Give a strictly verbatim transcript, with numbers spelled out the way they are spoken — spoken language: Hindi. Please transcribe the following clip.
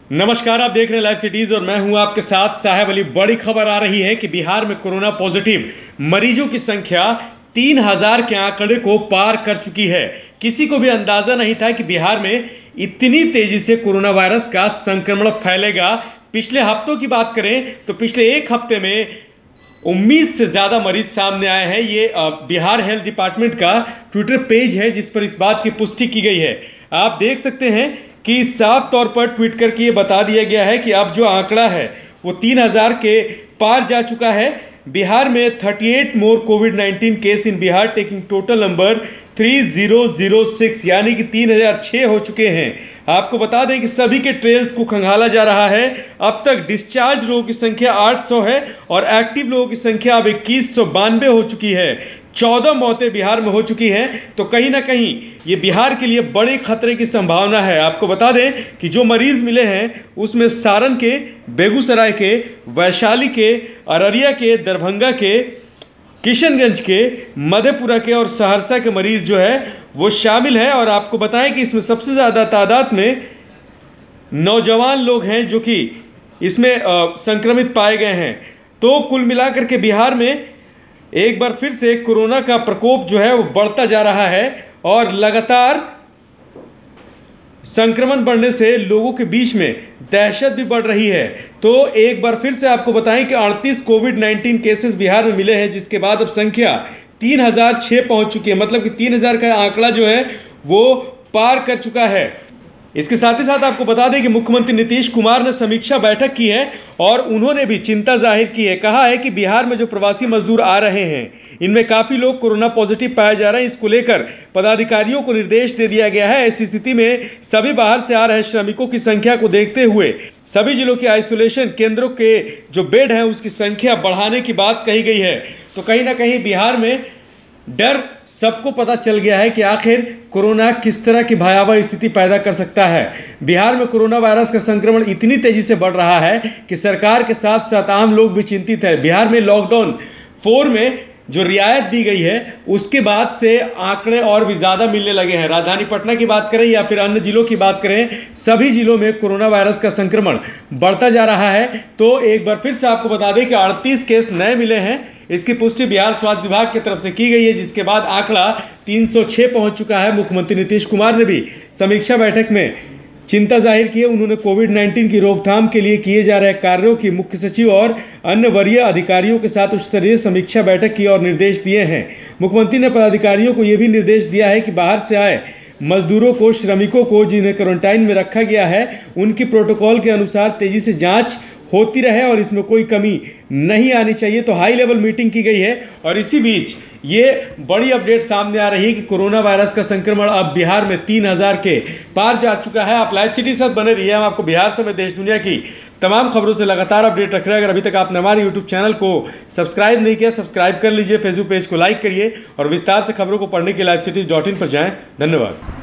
नमस्कार, आप देख रहे हैं लाइव सिटीज और मैं हूं आपके साथ साहेब अली। बड़ी खबर आ रही है कि बिहार में कोरोना पॉजिटिव मरीजों की संख्या तीन हजार के आंकड़े को पार कर चुकी है। किसी को भी अंदाजा नहीं था कि बिहार में इतनी तेजी से कोरोना वायरस का संक्रमण फैलेगा। पिछले हफ्तों की बात करें तो पिछले एक हफ्ते में उन्नीस से ज़्यादा मरीज सामने आए हैं। ये बिहार हेल्थ डिपार्टमेंट का ट्विटर पेज है जिस पर इस बात की पुष्टि की गई है। आप देख सकते हैं कि साफ तौर पर ट्वीट करके ये बता दिया गया है कि अब जो आंकड़ा है वो तीन हजार के पार जा चुका है। बिहार में अड़तीस more COVID nineteen cases in Bihar taking total number तीन हज़ार छह यानी कि तीन हज़ार छह हो चुके हैं। आपको बता दें कि सभी के ट्रेल्स को खंगाला जा रहा है। अब तक डिस्चार्ज लोगों की संख्या आठ सौ है और एक्टिव लोगों की संख्या अब इक्कीस सौ बानवे हो चुकी है। चौदह मौतें बिहार में हो चुकी हैं। तो कहीं ना कहीं ये बिहार के लिए बड़े खतरे की संभावना है। आपको बता दें कि जो मरीज मिले हैं उसमें सारण के, बेगूसराय के, वैशाली के, अररिया के, दरभंगा के, किशनगंज के, मधेपुरा के और सहरसा के मरीज जो है वो शामिल है। और आपको बताएं कि इसमें सबसे ज़्यादा तादाद में नौजवान लोग हैं जो कि इसमें संक्रमित पाए गए हैं। तो कुल मिलाकर के बिहार में एक बार फिर से कोरोना का प्रकोप जो है वो बढ़ता जा रहा है और लगातार संक्रमण बढ़ने से लोगों के बीच में दहशत भी बढ़ रही है। तो एक बार फिर से आपको बताएं कि अड़तीस कोविड नाइन्टीन केसेस बिहार में मिले हैं, जिसके बाद अब संख्या तीन हजार छः पहुंच चुकी है। मतलब कि तीन हजार का आंकड़ा जो है वो पार कर चुका है। इसके साथ ही साथ आपको बता दें कि मुख्यमंत्री नीतीश कुमार ने समीक्षा बैठक की है और उन्होंने भी चिंता जाहिर की है। कहा है कि बिहार में जो प्रवासी मजदूर आ रहे हैं इनमें काफ़ी लोग कोरोना पॉजिटिव पाए जा रहे हैं। इसको लेकर पदाधिकारियों को निर्देश दे दिया गया है। ऐसी स्थिति में सभी बाहर से आ रहे श्रमिकों की संख्या को देखते हुए सभी जिलों के आइसोलेशन केंद्रों के जो बेड हैं उसकी संख्या बढ़ाने की बात कही गई है। तो कहीं ना कहीं बिहार में डर सबको पता चल गया है कि आखिर कोरोना किस तरह की भयावह स्थिति पैदा कर सकता है। बिहार में कोरोना वायरस का संक्रमण इतनी तेजी से बढ़ रहा है कि सरकार के साथ साथ आम लोग भी चिंतित है। बिहार में लॉकडाउन फोर में जो रियायत दी गई है उसके बाद से आंकड़े और भी ज़्यादा मिलने लगे हैं। राजधानी पटना की बात करें या फिर अन्य जिलों की बात करें, सभी जिलों में कोरोना वायरस का संक्रमण बढ़ता जा रहा है। तो एक बार फिर से आपको बता दें कि अड़तीस केस नए मिले हैं। इसकी पुष्टि बिहार स्वास्थ्य विभाग की तरफ से की गई है, जिसके बाद आंकड़ा तीन सौ छह पहुंच चुका है। मुख्यमंत्री नीतीश कुमार ने भी समीक्षा बैठक में चिंता जाहिर की है। उन्होंने कोविड नाइन्टीन की रोकथाम के लिए किए जा रहे कार्यों की मुख्य सचिव और अन्य वरीय अधिकारियों के साथ उच्च स्तरीय समीक्षा बैठक की और निर्देश दिए हैं। मुख्यमंत्री ने पदाधिकारियों को यह भी निर्देश दिया है कि बाहर से आए मजदूरों को, श्रमिकों को जिन्हें क्वारंटाइन में रखा गया है, उनकी प्रोटोकॉल के अनुसार तेजी से जाँच होती रहे और इसमें कोई कमी नहीं आनी चाहिए। तो हाई लेवल मीटिंग की गई है और इसी बीच ये बड़ी अपडेट सामने आ रही है कि कोरोना वायरस का संक्रमण अब बिहार में तीन हजार के पार जा चुका है। आप लाइव सिटी साथ बने रहिए। हम आपको बिहार समेत देश दुनिया की तमाम खबरों से लगातार अपडेट रख रहे हैं। अगर अभी तक आपने हमारे यूट्यूब चैनल को सब्सक्राइब नहीं किया, सब्सक्राइब कर लीजिए। फेसबुक पेज को लाइक करिए और विस्तार से खबरों को पढ़ने के लाइव सिटीज डॉट इन पर जाएँ। धन्यवाद।